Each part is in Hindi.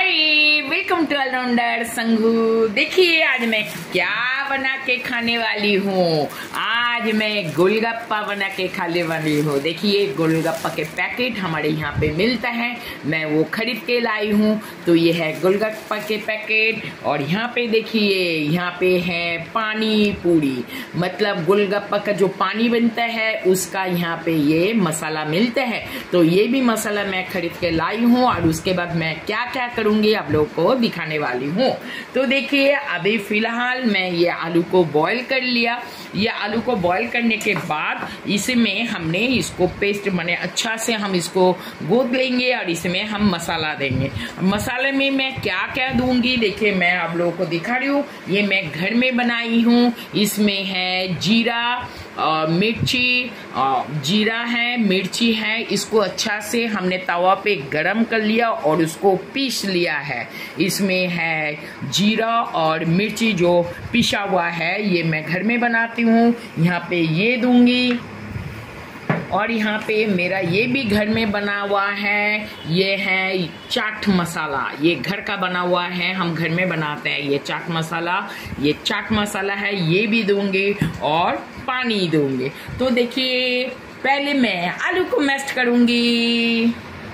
Hi, welcome to allrounder Sangu. देखिए आज मैं क्या बना के खाने वाली हूँ। आज मैं गोलगप्पा बना के खाने वाली हूँ। देखिए गोलगप्पा के पैकेट हमारे यहाँ पे मिलता है, मैं वो खरीद के लाई हूँ। तो ये है गोलगप्पा के पैकेट और यहाँ पे देखिए यहाँ पे है पानी पूरी, मतलब गोलगप्पा का जो पानी बनता है उसका यहाँ पे ये मसाला मिलता है। तो ये भी मसाला मैं खरीद के लाई हूँ और उसके बाद मैं क्या क्या करूंगी आप लोगों को दिखाने वाली हूँ। तो देखिए अभी फिलहाल मैं ये आलू को बॉईल कर लिया। ये आलू को बॉईल करने के बाद इसमें हमने इसको पेस्ट बने अच्छा से हम इसको गूंद लेंगे और इसमें हम मसाला देंगे। मसाले में मैं क्या क्या दूंगी देखिए मैं आप लोगों को दिखा रही हूँ। ये मैं घर में बनाई हूँ। इसमें है जीरा और मिर्ची, जीरा है, मिर्ची है। इसको अच्छा से हमने तवा पे गरम कर लिया और उसको पीस लिया है। इसमें है जीरा और मिर्ची जो पिसा हुआ है, ये मैं घर में बनाती हूँ। यहाँ पे ये दूंगी और यहाँ पे मेरा ये भी घर में बना हुआ है, ये है चाट मसाला। ये घर का बना हुआ है, हम घर में बनाते हैं ये चाट मसाला। ये चाट मसाला है, ये भी दूंगी और पानी दूंगी। तो देखिए पहले मैं आलू को मैश करूंगी।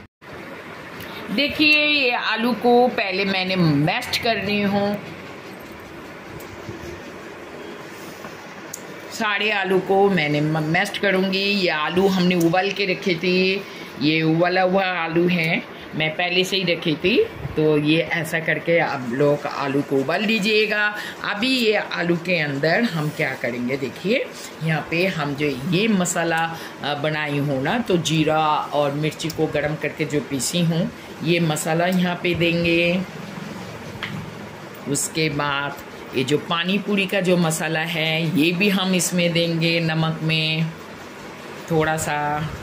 देखिए ये आलू को पहले मैंने मैश कर रही हूँ। सारे आलू को मैंने मैश करूंगी। ये आलू हमने उबाल के रखे थे, ये उबाला हुआ आलू है, मैं पहले से ही रखी थी। तो ये ऐसा करके आप लोग आलू को उबाल दीजिएगा। अभी ये आलू के अंदर हम क्या करेंगे देखिए, यहाँ पे हम जो ये मसाला बनाई हूँ ना, तो जीरा और मिर्ची को गरम करके जो पीसी हूँ ये मसाला यहाँ पे देंगे। उसके बाद ये जो पानी पूरी का जो मसाला है ये भी हम इसमें देंगे नमक में थोड़ा सा।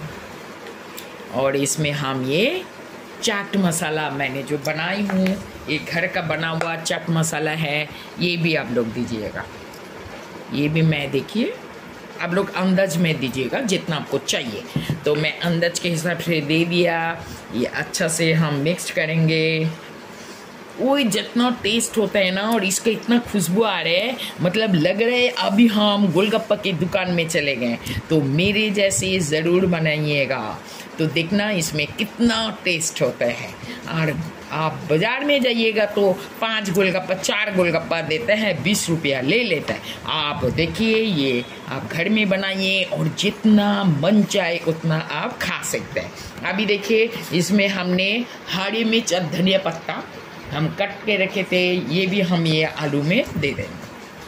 और इसमें हम ये चाट मसाला मैंने जो बनाई हूँ, ये घर का बना हुआ चाट मसाला है, ये भी आप लोग दीजिएगा। ये भी मैं देखिए आप लोग अंदाज में दीजिएगा जितना आपको चाहिए। तो मैं अंदाज के हिसाब से दे दिया। ये अच्छा से हम मिक्स करेंगे। वो जितना टेस्ट होता है ना, और इसका इतना खुशबू आ रहा है, मतलब लग रहा है अभी हम गोलगप्पा की दुकान में चले गए। तो मेरे जैसे ज़रूर बनाइएगा, तो देखना इसमें कितना टेस्ट होता है। और आप बाज़ार में जाइएगा तो 5 गोलगप्पा 4 गोलगप्पा देते हैं, 20 रुपया ले लेता है। आप देखिए ये आप घर में बनाइए और जितना मन चाहे उतना आप खा सकते हैं। अभी देखिए इसमें हमने हरी मिर्च और धनिया पत्ता हम कट के रखे थे, ये भी हम ये आलू में दे देंगे।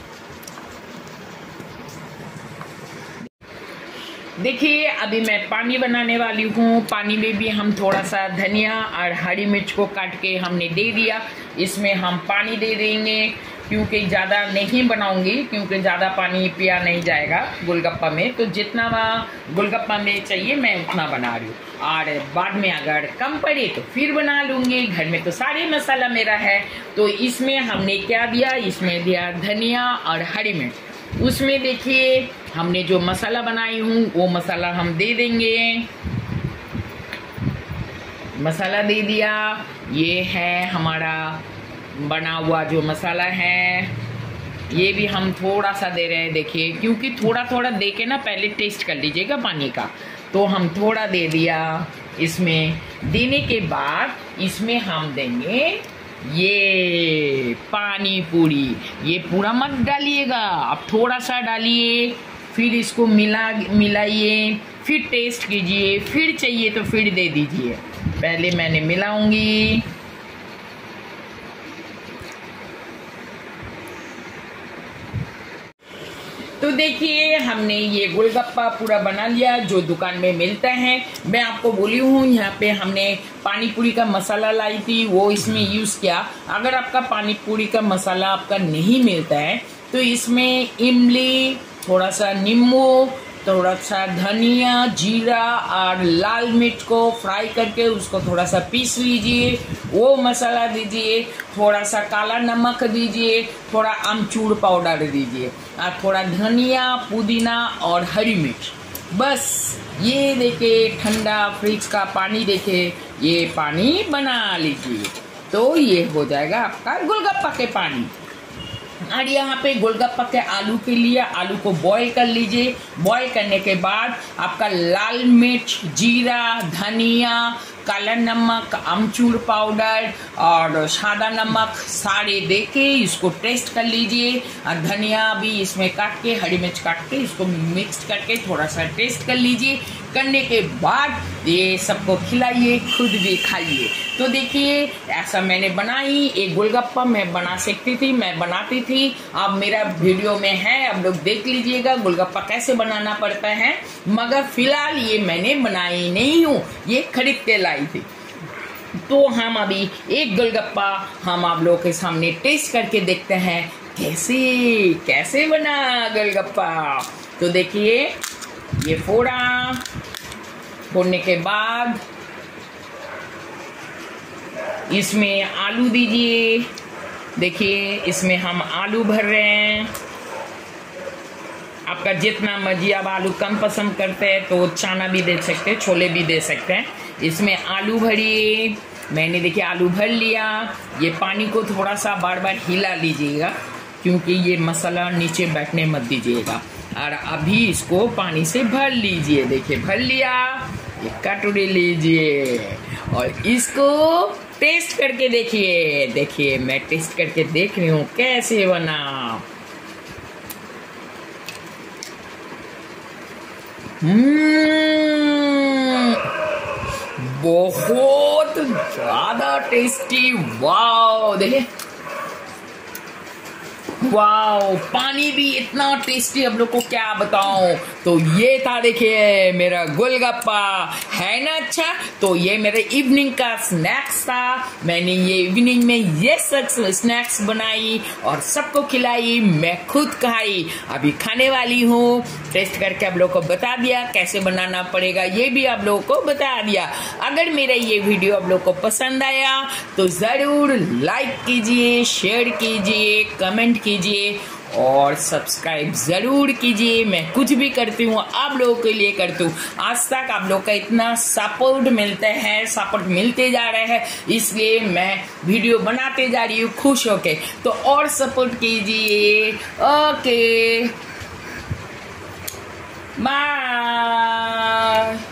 देखिए अभी मैं पानी बनाने वाली हूँ। पानी में भी हम थोड़ा सा धनिया और हरी मिर्च को काट के हमने दे दिया। इसमें हम पानी दे देंगे क्योंकि ज़्यादा नहीं बनाऊंगी, क्योंकि ज़्यादा पानी पिया नहीं जाएगा गोलगप्पा में। तो जितना गोलगप्पा में चाहिए मैं उतना बना रही हूँ, और बाद में अगर कम पड़े तो फिर बना लूँगी। घर में तो सारे मसाला मेरा है। तो इसमें हमने क्या दिया, इसमें दिया धनिया और हरी मिर्च। उसमें देखिए हमने जो मसाला बनाई हूँ वो मसाला हम दे देंगे। मसाला दे दिया। ये है हमारा बना हुआ जो मसाला है, ये भी हम थोड़ा सा दे रहे हैं। देखिए क्योंकि थोड़ा थोड़ा दे के ना पहले टेस्ट कर लीजिएगा पानी का, तो हम थोड़ा दे दिया। इसमें देने के बाद इसमें हम देंगे ये पानी पूरी। ये पूरा मत डालिएगा, आप थोड़ा सा डालिए, फिर इसको मिलाइए, फिर टेस्ट कीजिए, फिर चाहिए तो फिर दे दीजिए। पहले मैंने मिलाऊंगी। तो देखिए हमने ये गोलगप्पा पूरा बना लिया जो दुकान में मिलता है। मैं आपको बोली हूँ यहाँ पे हमने पानी पूरी का मसाला लाई थी, वो इसमें यूज़ किया। अगर आपका पानी पूरी का मसाला आपका नहीं मिलता है तो इसमें इमली, थोड़ा सा नींबू, थोड़ा सा धनिया, जीरा और लाल मिर्च को फ्राई करके उसको थोड़ा सा पीस लीजिए, वो मसाला दीजिए। थोड़ा सा काला नमक दीजिए, थोड़ा आमचूर पाउडर दीजिए, और थोड़ा धनिया, पुदीना और हरी मिर्च। बस ये देखे ठंडा फ्रिज का पानी, देखे ये पानी बना लीजिए। तो ये हो जाएगा आपका गोलगप्पा के पानी। और यहाँ पे गोलगप्पा के आलू के लिए आलू को बॉईल कर लीजिए। बॉईल करने के बाद आपका लाल मिर्च, जीरा, धनिया, काला नमक, अमचूर पाउडर और सादा नमक सारे देके इसको टेस्ट कर लीजिए। और धनिया भी इसमें काट के, हरी मिर्च काट के इसको मिक्स करके थोड़ा सा टेस्ट कर लीजिए। करने के बाद ये सबको खिलाइए, खुद भी खाइए। तो देखिए ऐसा मैंने बनाई। एक गोलगप्पा मैं बना सकती थी, मैं बनाती थी। अब मेरा वीडियो में है, आप लोग देख लीजिएगा गोलगप्पा कैसे बनाना पड़ता है। मगर फिलहाल ये मैंने बनाई नहीं हूँ, ये खरीद के लाई थी। तो हम अभी एक गोलगप्पा हम आप लोगों के सामने टेस्ट करके देखते हैं कैसे बना गोलगप्पा। तो देखिए ये फोड़ने के बाद इसमें आलू दीजिए। देखिए इसमें हम आलू भर रहे हैं। आपका जितना मर्जी, आप आलू कम पसंद करते हैं तो चना भी दे सकते हैं, छोले भी दे सकते हैं। इसमें आलू भरिए। मैंने देखिए आलू भर लिया। ये पानी को थोड़ा सा बार बार हिला लीजिएगा क्योंकि ये मसाला नीचे बैठने मत दीजिएगा। और अभी इसको पानी से भर लीजिए। देखिए भर लिया। ये कटोरी लीजिए और इसको टेस्ट करके देखिए। देखिए मैं टेस्ट करके देख रही हूँ कैसे बना। बहुत ज्यादा टेस्टी। वाओ देखिए, वाओ पानी भी इतना टेस्टी, अब लोग को क्या बताऊं। तो ये था देखिए मेरा गोलगप्पा, है ना अच्छा। तो ये मेरे इवनिंग का स्नैक्स था। मैंने ये इवनिंग में ये स्नैक्स बनाई और सबको खिलाई, मैं खुद खाई, अभी खाने वाली हूँ। टेस्ट करके आप लोग को बता दिया कैसे बनाना पड़ेगा, ये भी आप लोगों को बता दिया। अगर मेरा ये वीडियो आप लोग को पसंद आया तो जरूर लाइक कीजिए, शेयर कीजिए, कमेंट कीजिए और सब्सक्राइब जरूर कीजिए। मैं कुछ भी करती हूँ आप लोगों के लिए करती हूँ। आज तक आप लोग का इतना सपोर्ट मिलते हैं, सपोर्ट मिलते जा रहे हैं, इसलिए मैं वीडियो बनाते जा रही हूँ खुश होके। तो और सपोर्ट कीजिए। Okay bye.